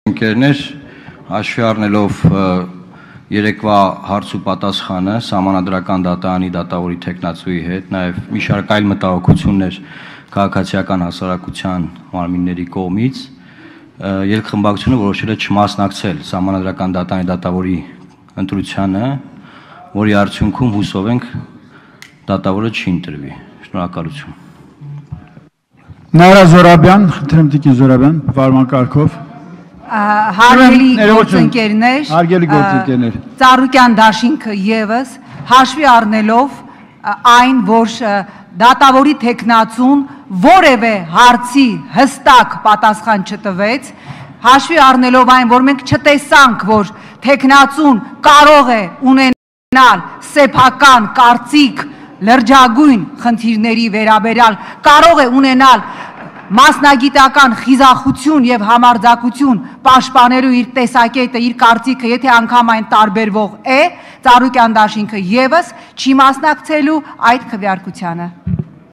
Ընկերներ, հաշվի առնելով երեկվա հարց ու պատասխանը Սահմանադրական դատարանի դատավորի թեկնածուի հետ, նաև մի շարք այլ մտահոգություններ քաղաքացիական հասարակության մարմինների կողմից, երկխմբակցությունը որոշել է չմասնակցել Սահմանադրական դատարանի դատավորի ընտրությանը, որի արդյունքում հուսով ենք դատավորը չի ընտրվի։ Շնորհակալություն։ Նաիրա Զորաբյան, խնդրեմ Տիկին Զորաբյան, վարմակարգով։ Հարգելի գործընկերներ, Ծառուկյան դաշինքը ևս հաշվի առնելով այն, որ դատավորի թեկնածուն որևէ հարցի հստակ պատասխան չտվեց, հաշվի առնելով այն, որ մենք չտեսանք, որ թեկնածուն կարող է ունենալ սեփական կարծիք լրջագույն խնդիրների վերաբերյալ, կարող է ունենալ մասնագիտական խիզախություն եւ համարձակություն պաշտպանելու իր տեսակետը, իր կարծիքը, եթե անգամ այն տարբերվող է, Ծառուկյան դաշինքը ևս չի մասնակցելու այդ քվեարկությանը։